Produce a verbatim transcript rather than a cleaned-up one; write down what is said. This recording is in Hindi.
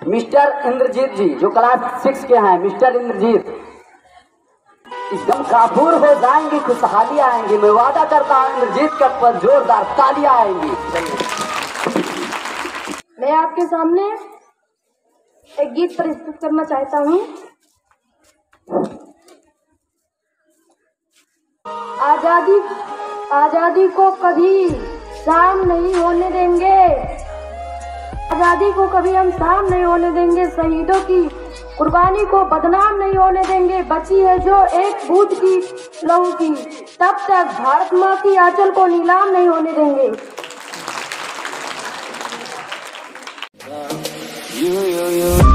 मिस्टर इंद्रजीत जी जो क्लास सिक्स के हैं, मिस्टर इंद्रजीत एकदम काफूर हो जाएंगी, खुशहाली आएंगी। मैं वादा करता हूँ इंद्रजीत के पर जोरदार तालियां आएंगी। मैं आपके सामने एक गीत प्रस्तुत करना चाहता हूँ। आजादी आजादी को कभी शाम नहीं होने देंगे, आजादी को कभी हम शाम नहीं होने देंगे, शहीदों की कुर्बानी को बदनाम नहीं होने देंगे। बची है जो एक बूंद की लहू की, तब तक भारत माँ की आंचल को नीलाम नहीं होने देंगे। You, you, you.